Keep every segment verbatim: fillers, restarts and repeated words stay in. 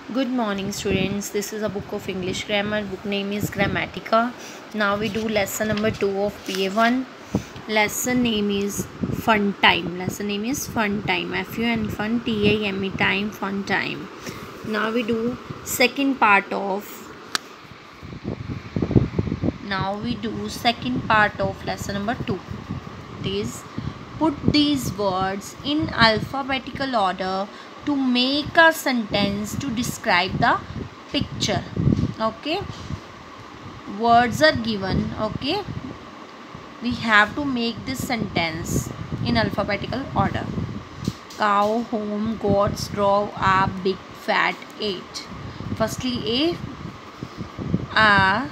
Good morning, students. This is a book of English grammar. Book name is Grammatica. Now we do lesson number two of P A one. Lesson name is Fun Time. Lesson name is Fun Time. F U N Fun T I M E Time. Fun Time. Now we do second part of. Now we do second part of lesson number two. It is put these words in alphabetical order to make a sentence to describe the picture. Okay, words are given. Okay, we have to make this sentence in alphabetical order. Cow, home, goats, drove, a big, fat, ate. Firstly, a a,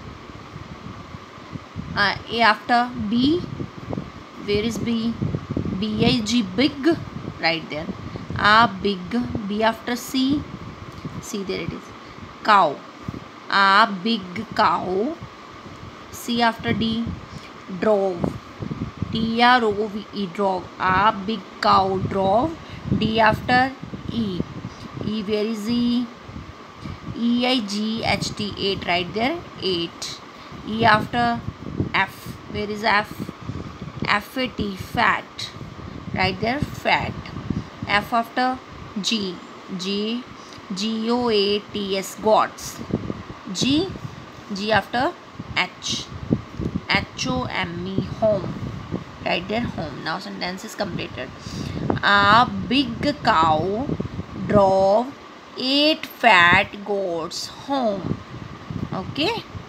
a, a after b. Where is b? B I G, big, right there. A big, B after C. See, there it is. Cow. A big cow. C after D. Drove. D R O V E, drove. A big cow drove. D after E. E, where is E? E I G H T, eight, right there. eight. E after F. Where is F? F A T, fat, right there. Fat. F after G. G. G O A T S, goats. G. G after H. H O M E, home, right there. Home. Now sentence is completed. A big cow drove eight fat goats home. Okay.